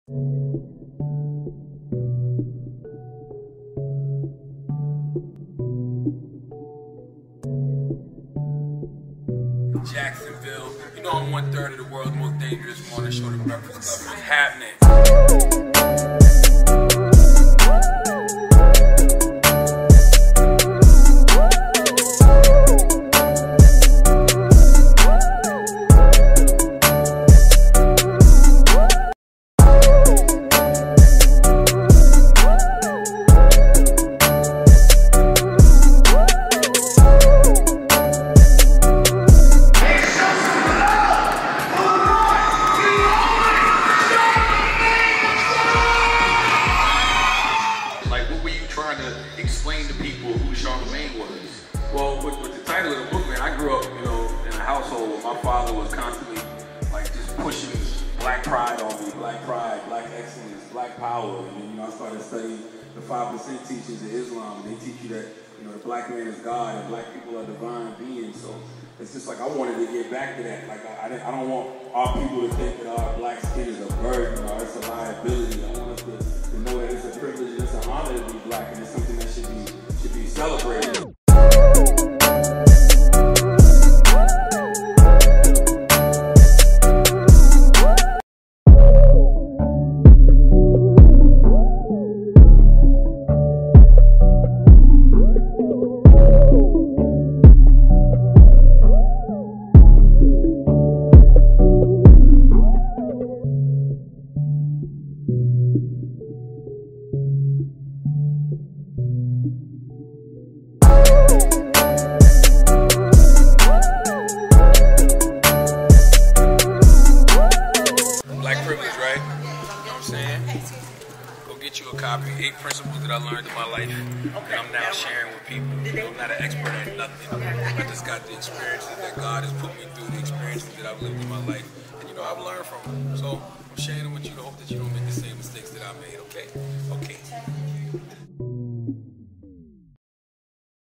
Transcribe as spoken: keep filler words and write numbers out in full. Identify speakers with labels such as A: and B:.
A: Jacksonville, you know I'm one third of the world's most dangerous morning show. The Breakfast Club is happening. Trying to explain to people who Charlamagne was. Well, with, with the title of the book, man, I grew up, you know, in a household where my father was constantly, like, just pushing black pride on me, black pride, black excellence, black power. And then, you know, I started studying the five percent teachings of Islam. They teach you that, you know, the black man is God and black people are divine beings. So it's just like I wanted to get back to that. Like, I, I, didn't, I don't want our people to think that our black skin is a burden or it's a liability. I want us to, to know that it's a privilege and it's an honor to be black, and it's something that should be should be celebrated. Right? You know what I'm saying? Go get you a copy. Eight principles that I learned in my life that I'm now sharing with people. You know, I'm not an expert at nothing. I just got the experiences that God has put me through, the experiences that I've lived in my life. And you know, I've learned from them. So I'm sharing them with you to hope that you don't make the same mistakes that I made, okay?